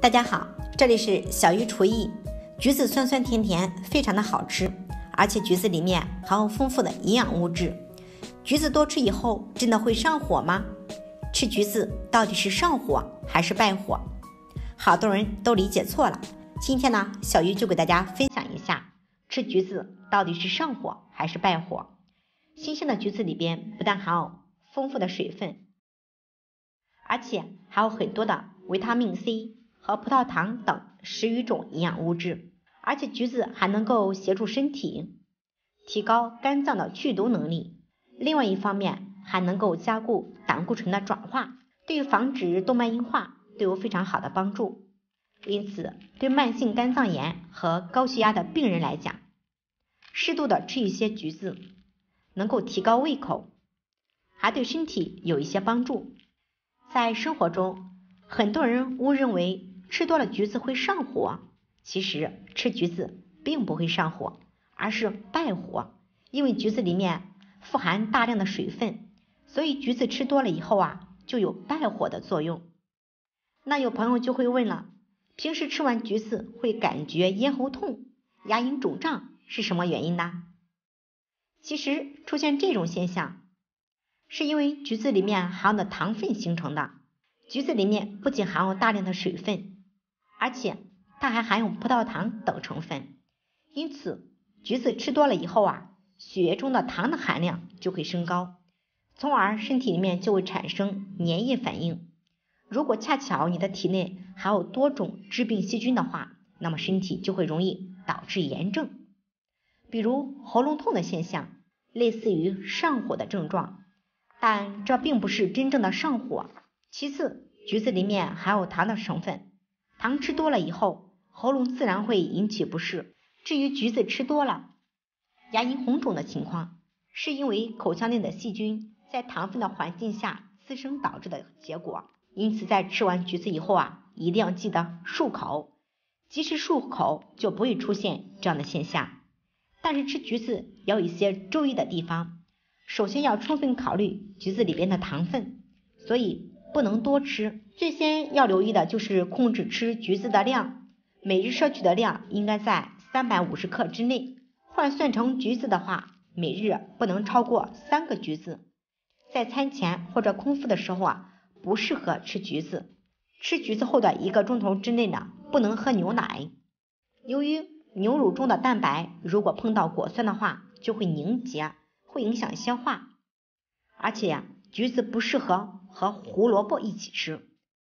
大家好，这里是小鱼厨艺。橘子酸酸甜甜，非常的好吃，而且橘子里面含有丰富的营养物质。橘子多吃以后，真的会上火吗？吃橘子到底是上火还是败火？好多人都理解错了。今天呢，小鱼就给大家分享一下，吃橘子到底是上火还是败火。新鲜的橘子里边不但含有丰富的水分，而且还有很多的维他命 C 和葡萄糖等10余种营养物质，而且橘子还能够协助身体提高肝脏的去毒能力，另外一方面还能够加固胆固醇的转化，对于防止动脉硬化都有非常好的帮助。因此对慢性肝脏炎和高血压的病人来讲，适度的吃一些橘子能够提高胃口，还对身体有一些帮助。在生活中，很多人误认为吃多了橘子会上火，其实吃橘子并不会上火，而是败火。因为橘子里面富含大量的水分，所以橘子吃多了以后就有败火的作用。那有朋友就会问了，平时吃完橘子会感觉咽喉痛、牙龈肿胀，是什么原因呢？其实出现这种现象，是因为橘子里面含有的糖分形成的。橘子里面不仅含有大量的水分，而且它还含有葡萄糖等成分，因此橘子吃多了以后血液中的糖的含量就会升高，从而身体里面就会产生粘液反应。如果恰巧你的体内还有多种致病细菌的话，那么身体就会容易导致炎症，比如喉咙痛的现象，类似于上火的症状，但这并不是真正的上火。其次，橘子里面含有糖的成分，糖吃多了以后，喉咙自然会引起不适。至于橘子吃多了牙龈红肿的情况，是因为口腔内的细菌在糖分的环境下滋生导致的结果。因此在吃完橘子以后一定要记得漱口，及时漱口就不会出现这样的现象。但是吃橘子要有一些注意的地方，首先要充分考虑橘子里边的糖分，所以不能多吃。最先要留意的就是控制吃橘子的量，每日摄取的量应该在350克之内，换算成橘子的话，每日不能超过3个橘子。在餐前或者空腹的时候不适合吃橘子。吃橘子后的1个钟头之内呢，不能喝牛奶。由于牛乳中的蛋白如果碰到果酸的话，就会凝结，会影响消化。而且橘子不适合和胡萝卜一起吃。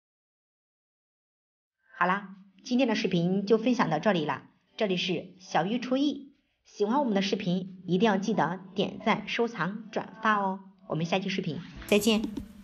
好啦，今天的视频就分享到这里了，这里是小鱼厨艺。喜欢我们的视频一定要记得点赞、收藏、转发哦。我们下期视频再见。